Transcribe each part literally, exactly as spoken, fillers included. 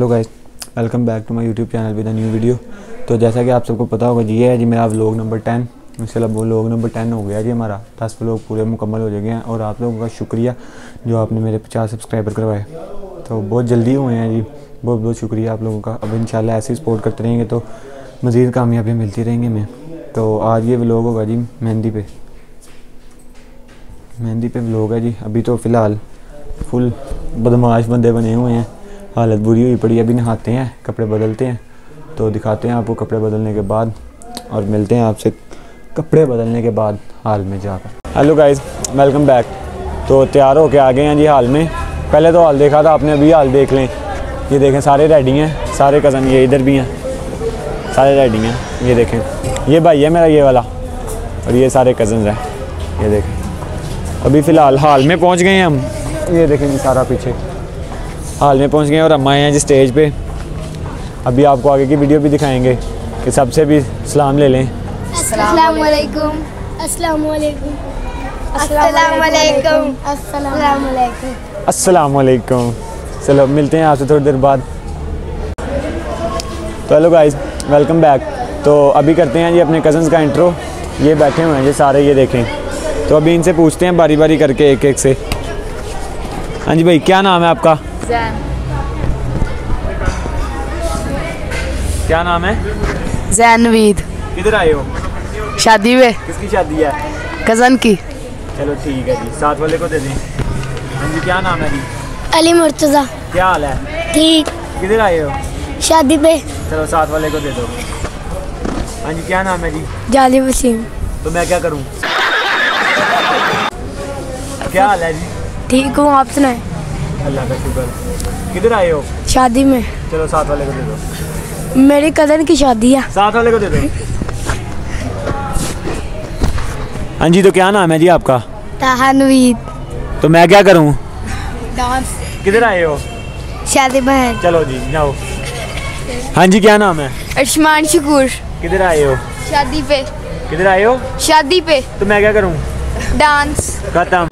Hello guys, welcome back to my YouTube channel with a new video. तो जैसा कि आप सबको पता होगा जी, ये है जी मेरा व्लॉग नंबर टेन। इंशाल्लाह वो व्लॉग नंबर टेन हो गया जी, हमारा दस व्लॉग पूरे मुकम्मल हो गए हैं। और आप लोगों का शुक्रिया जो आपने मेरे पचास सब्सक्राइबर करवाए, तो बहुत जल्दी हुए हैं जी। बहुत बहुत शुक्रिया आप लोगों का। अब इंशाल्लाह ऐसे ही सपोर्ट करते रहेंगे तो मज़ीद कामयाबियाँ मिलती रहेंगी हमें। तो आज ये व्लॉग होगा जी मेहंदी पे मेहंदी पे व्लॉग है जी। अभी तो फ़िलहाल फुल बदमाश बंदे बने हुए हैं, हालत बुरी हुई पड़ी। अभी नहाते हैं, कपड़े बदलते हैं, तो दिखाते हैं आपको कपड़े बदलने के बाद, और मिलते हैं आपसे कपड़े बदलने के बाद हाल में जाकर। Hello guys, welcome back. तो तैयार होके आ गए हैं जी हाल में। पहले तो हाल देखा था आपने, अभी हाल देख लें। ये देखें, सारे रेडी हैं, सारे कज़न ये इधर भी हैं, सारे रेडी हैं। ये देखें, ये भाई है मेरा ये वाला, और ये सारे कज़न हैं। ये देखें, अभी फ़िलहाल हाल में पहुँच गए हैं हम। ये देखें जी, सारा पीछे हाल में पहुंच गए और हम आए हैं जी स्टेज पे। अभी आपको आगे की वीडियो भी दिखाएंगे कि सबसे भी सलाम ले लें। अस्सलाम वालेकुम, अस्सलाम वालेकुम, अस्सलाम वालेकुम, अस्सलाम वालेकुम, अस्सलाम वालेकुम। चलो मिलते हैं आपसे थोड़ी देर बाद। तो हेलो गाइस, वेलकम बैक। तो अभी करते हैं जी अपने कज़न्स का इंट्रो। ये बैठे हुए हैं जी सारे, ये देखें। तो अभी इनसे पूछते हैं बारी बारी करके, एक एक से। हाँ जी भाई, क्या नाम है आपका? जैन। क्या नाम है? जैनवीद। किधर आए हो? शादी में। किसकी शादी है? कज़न की। चलो ठीक है जी, साथ वाले को दे दें। हाँ जी, क्या नाम है जी? अली मुर्तज़ा। क्या हाल है? ठीक। किधर आए हो? शादी पे। चलो साथ वाले को दे दो। हाँ जी, क्या नाम है जी? जाली वसीम। तो मैं क्या करूँ? क्या हाल है जी? ठीक हूँ, आप सुनाए? अल्लाह का शुक्र। किधर आए हो? शादी में। चलो साथ वाले को दे दो। मेरी कज़न की शादी है। साथ वाले को दे दो। हाँ जी, तो क्या नाम है जी आपका? तहनवीद। तो मैं क्या करूँ? डांस। किधर आए हो? शादी में। चलो जी जाओ। हाँ जी, क्या नाम है? अर्शमान शकूर। किधर आए हो? शादी पे। किधर आए हो? शादी पे। तो मैं क्या करूँ? डांस। खत्म।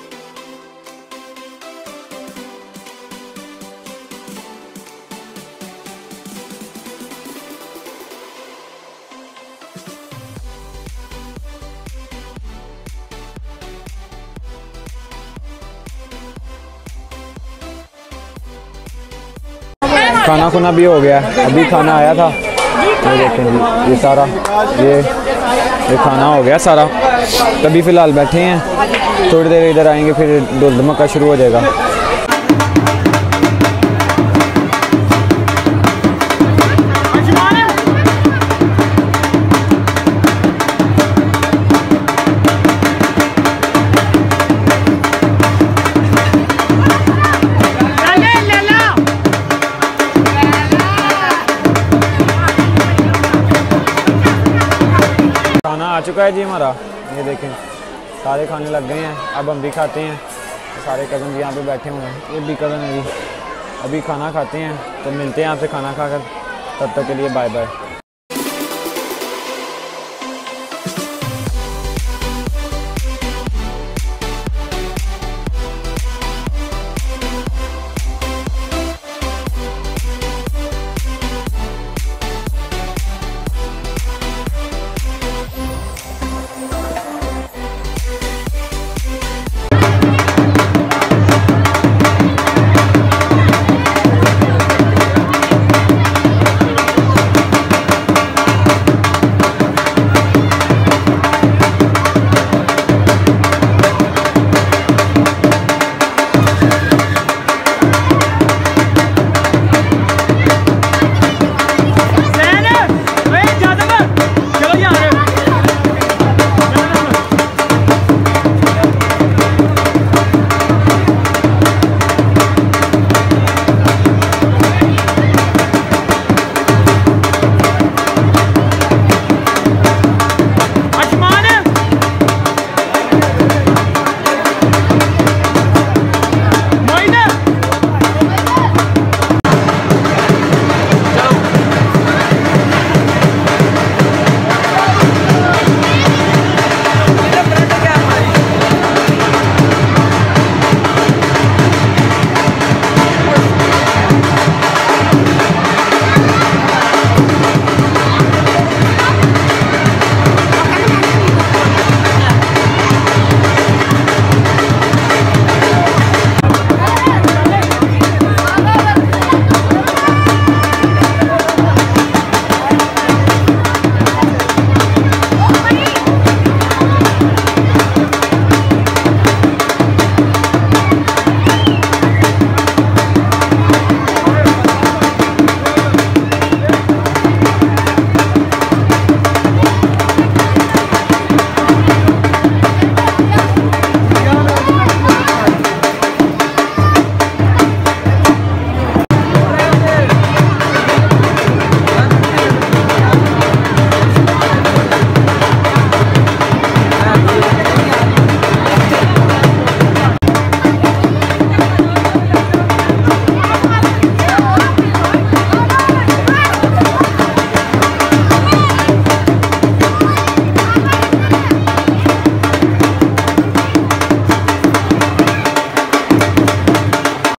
खाना खुना भी हो गया, अभी खाना आया था। ये देखें जी, ये सारा ये ये खाना हो गया सारा। तभी फ़िलहाल बैठे हैं, थोड़ी देर इधर आएंगे फिर ढोल धमाका शुरू हो जाएगा। खाना आ चुका है जी हमारा। ये देखें, सारे खाने लग गए हैं, अब हम भी खाते हैं। तो सारे कज़न भी यहाँ पे बैठे हुए हैं, ये भी कज़न है जी। अभी खाना खाते हैं, तो मिलते हैं आपसे खाना खाकर। तब तक के लिए बाय बाय।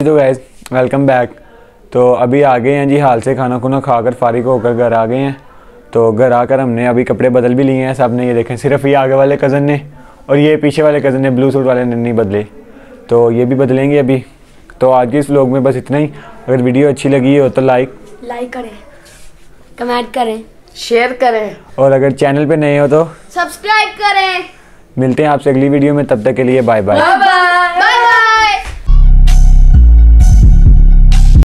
तो गाइस वेलकम बैक। तो अभी आ गए हैं जी, हाल से खाना खुना खाकर फारिग होकर घर आ गए हैं। तो घर आकर हमने अभी कपड़े बदल भी लिए हैं सब ने। ये देखें, सिर्फ ये आगे वाले कज़न ने और ये पीछे वाले कज़न ने, ब्लू सूट वाले ने नहीं बदले, तो ये भी बदलेंगे अभी। तो आज के इस व्लॉग में बस इतना ही। अगर वीडियो अच्छी लगी हो तो लाइक लाइक करें, कमेंट करें, शेयर करें और अगर चैनल पे नए हो तो सब्सक्राइब करें। मिलते हैं आपसे अगली वीडियो में, तब तक के लिए बाय बाय। Bye bye.